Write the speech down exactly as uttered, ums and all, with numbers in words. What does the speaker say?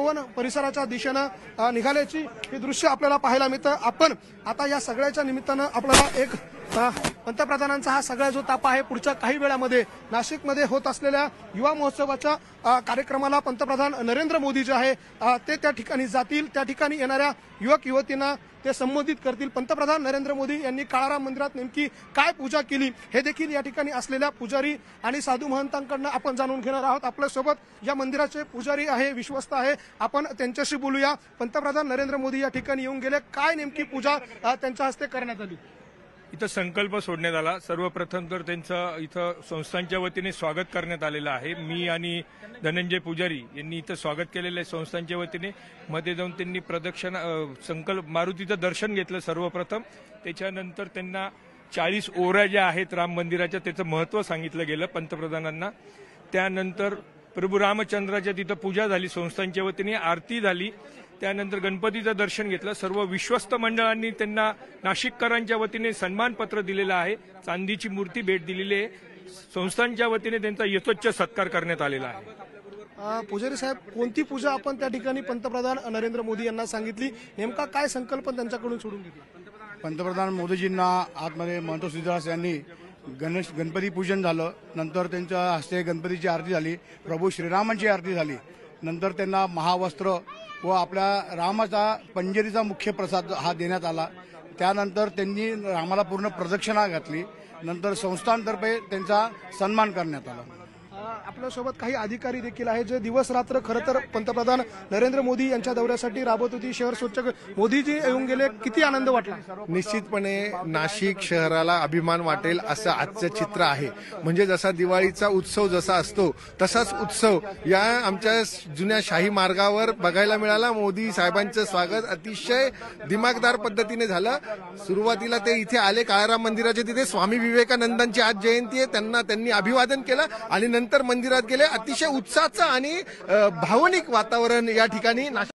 भवन परिसराच्या दिशेनं अ, निघाल्याची ही दृश्य आपल्याला पाहायला मिळतं। आपण आता या सगळ्याच्या निमित्तानं आपल्याला एक अ, पंतप्रधानांचा हा सगळा जो तापा आहे पुढच्या काही वेळामध्ये नाशिकमध्ये होत असलेल्या युवा महोत्सवाच्या अ, कार्यक्रमाला पंतप्रधान नरेंद्र मोदी जे आहे अ, ते त्या ठिकाणी जातील। त्या ठिकाणी येणाऱ्या युवक युवतींना ते संबोधित करतील। पंतप्रधान नरेंद्र मोदी यांनी काळाराम मंदिरात नेमकी काय पूजा केली हे देखील या ठिकाणी असलेल्या पुजारी आणि साधू महंतांकडून आपण जाणून घेणार आहोत। आपल्यासोबत या मंदिराचे पुजारी आहे, विश्वस्त आहे, आपण त्यांच्याशी बोलूया। पंतप्रधान नरेंद्र मोदी या ठिकाणी येऊन गेले, काय नेमकी पूजा अ, त्यांच्या हस्ते करण्यात आली? इथं संकल्प सोडण्यात आला। सर्वप्रथम तर त्यांचं इथं संस्थांच्या वतीने स्वागत करण्यात आलेलं आहे। मी आणि धनंजय पुजारी यांनी इथं स्वागत केलेलं आहे संस्थांच्या वतीने। मध्ये जाऊन त्यांनी प्रदक्षिण संकल्प मारुतीचं दर्शन घेतलं सर्वप्रथम। त्याच्यानंतर त्यांना चाळीस ओऱ्या ज्या आहेत राम मंदिराच्या त्याचं महत्त्व सांगितलं गेलं पंतप्रधानांना। त्यानंतर प्रभू रामचंद्राच्या तिथं पूजा झाली, संस्थांच्या वतीने आरती झाली। त्यानंतर गणपतीचं दर्शन घेतलं। सर्व विश्वस्त मंडळांनी त्यांना नाशिककरांच्या वतीने सन्मानपत्र दिलेलं आहे, चांदीची मूर्ती भेट दिलेली आहे। संस्थांच्या वतीने त्यांचा यथोच्च सत्कार करण्यात आलेला आहे। अ, पुजारी साहेब, कोणती पूजा आपण त्या ठिकाणी पंतप्रधान नरेंद्र मोदी यांना सांगितली? नेमका काय संकल्प त्यांच्याकडून सोडून घेतला? पंतप्रधान मोदीजींना आतमध्ये महंत श्रीदास यांनी गणेश गणपती पूजन झालं। नंतर त्यांच्या हस्ते गणपतीची आरती झाली, प्रभू श्रीरामांची आरती झाली। नंतर त्यांना महावस्त्र व आपल्या रामाचा पंजेरीचा मुख्य प्रसाद हा देण्यात आला। त्यानंतर त्यांनी रामाला पूर्ण प्रदक्षिणा घातली। नंतर संस्थांतर्फे त्यांचा सन्मान करण्यात आला। आपल्यासोबत काही अधिकारी देखील आहेत जे दिवस रात्र खरं तर पंतप्रधान नरेंद्र मोदी यांच्या दौऱ्यासाठी राबत होती। शहर स्वच्छ मोदीजी येऊन गेले, किती आनंद वाटला? निश्चितपणे नाशिक शहराला अभिमान वाटेल असं आजचं चित्र आहे। म्हणजे जसा दिवाळीचा उत्सव जसा असतो तसाच उत्सव या आमच्या जुन्या शाही मार्गावर बघायला मिळाला। मोदी साहेबांचं स्वागत अतिशय दिमागदार पद्धतीने झालं। सुरुवातीला ते इथे आले काळाराम मंदिराच्या तिथे, स्वामी विवेकानंदांची आज जयंती आहे, त्यांना त्यांनी अभिवादन केलं आणि नंतर मंदिरात गेले। अतिशय उत्साहाचं आणि भावनिक वातावरण या ठिकाणी